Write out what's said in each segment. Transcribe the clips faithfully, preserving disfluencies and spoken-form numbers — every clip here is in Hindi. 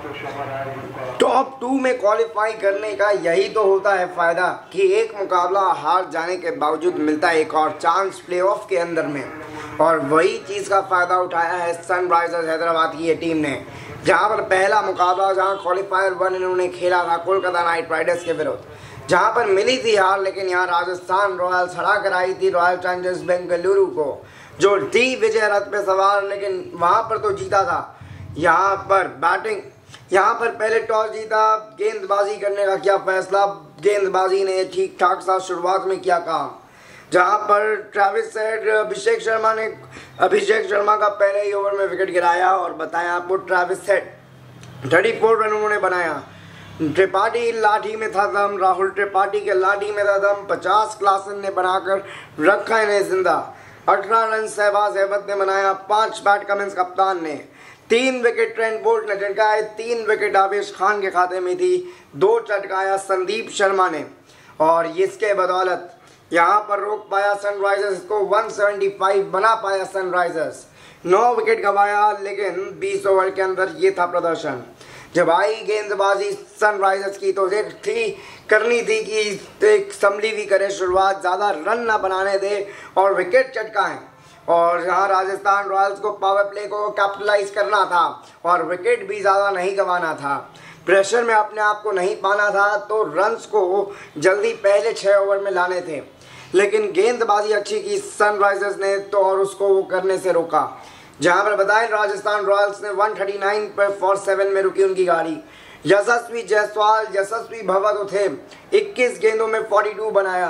टॉप टू में क्वालिफाई करने का यही तो होता है फ़ायदा कि एक मुकाबला हार जाने के बावजूद मिलता है एक और चांस प्लेऑफ के अंदर में, और वही चीज़ का फ़ायदा उठाया है सनराइजर्स हैदराबाद की ये टीम ने, जहां पर पहला मुकाबला जहां क्वालिफायर वन इन्होंने खेला था कोलकाता नाइट राइडर्स के विरुद्ध, जहां पर मिली थी हार, लेकिन यहां राजस्थान रॉयल्स हरा कर आई थी रॉयल चैलेंजर्स बेंगलुरु को, जो थी विजय रथ पे सवार, लेकिन वहां पर तो जीता था। यहाँ पर बैटिंग, यहाँ पर पहले टॉस जीता, गेंदबाजी करने का किया फैसला, गेंदबाजी ने ठीक ठाक सा शुरुआत में किया काम, जहां पर ट्रेविस हेड अभिषेक शर्मा ने अभिषेक शर्मा का पहले ही ओवर में विकेट गिराया, और बताया आपको ट्रेविस हेड चौंतीस रन उन्होंने बनाया। त्रिपाठी लाठी में था दम, राहुल त्रिपाठी के लाठी में था दम, पचास क्लासन ने बनाकर रखा इन्हें जिंदा। अठारह रन शहबाज अहमद ने बनाया, पांच बैट कमिंस कप्तान ने, तीन विकेट ट्रेंट बोल्ट ने चटकाए, तीन विकेट आवेश खान के खाते में थी, दो चटकाया संदीप शर्मा ने, और इसके बदौलत यहाँ पर रोक पाया सनराइजर्स को, एक सौ पचहत्तर बना पाया सनराइजर्स। नौ विकेट गंवाया, लेकिन बीस ओवर के अंदर ये था प्रदर्शन। जब आई गेंदबाजी सनराइजर्स की तो एक थी करनी थी कि एक संभली भी करे शुरुआत, ज़्यादा रन ना बनाने दे और विकेट चटकाएं, और यहाँ राजस्थान रॉयल्स को पावर प्ले को कैपिटलाइज करना था और विकेट भी ज़्यादा नहीं गंवाना था, प्रेशर में अपने आप को नहीं पाना था, तो रन्स को जल्दी पहले छः ओवर में लाने थे, लेकिन गेंदबाजी अच्छी की सनराइजर्स ने तो और उसको वो करने से रोका। जहां पर बताएं राजस्थान रॉयल्स ने एक सौ उनतालीस पर फोर सेवन में रुकी उनकी गाड़ी। यशस्वी जायसवाल, यशस्वी भगत तो थे, इक्कीस गेंदों में बयालीस बनाया,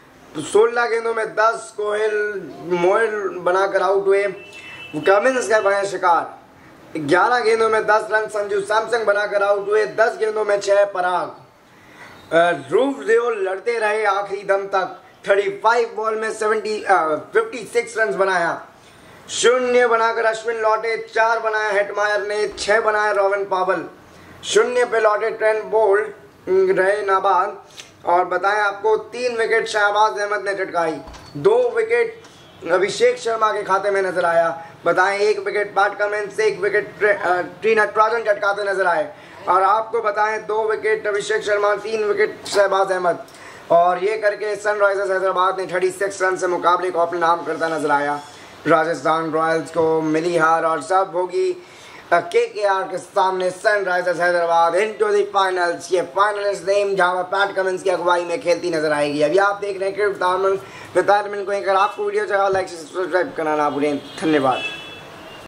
सोलह गेंदों में दस कोहल मोहल बनाकर आउट हुए, कमिंस का बने शिकार, ग्यारह गेंदों में दस रन संजू सैमसन बनाकर आउट हुए, दस गेंदों में छह पराग। ध्रुव देओल लड़ते रहे आखिरी दम तक, पैंतीस बॉल में सत्तर छप्पन रन बनाया, शून्य बनाकर अश्विन लौटे, चार बनाया हेटमायर ने, छह बनाया रॉबिन पावल, शून्य पे लौटे ट्रेंट बोल्ट रहे नाबाद, और बताएं आपको तीन विकेट शहबाज अहमद ने चटकाई, दो विकेट अभिषेक शर्मा के खाते में नजर आया, बताएं एक विकेट पैट कमिंस, एक विकेट टी नटराजन चटकाते नजर आए, और आपको बताएं दो विकेट अभिषेक शर्मा, तीन विकेट शहबाज अहमद, और ये करके सनराइजर्स हैदराबाद ने छत्तीस रन से मुकाबले को अपने नाम करता नजर आया। राजस्थान रॉयल्स को मिली हार और सब होगी के के आर के सामने Sunrisers Hyderabad into the finals. ये फाइनलिस्ट गेम जहां पैट कमिंस की अगुवाई में खेलती नजर आएगी। अभी आप देख रहे हैं क्रिकेट को, अगर आपको वीडियो अच्छा लगा लाइक से सब्सक्राइब करना ना भूलें। धन्यवाद।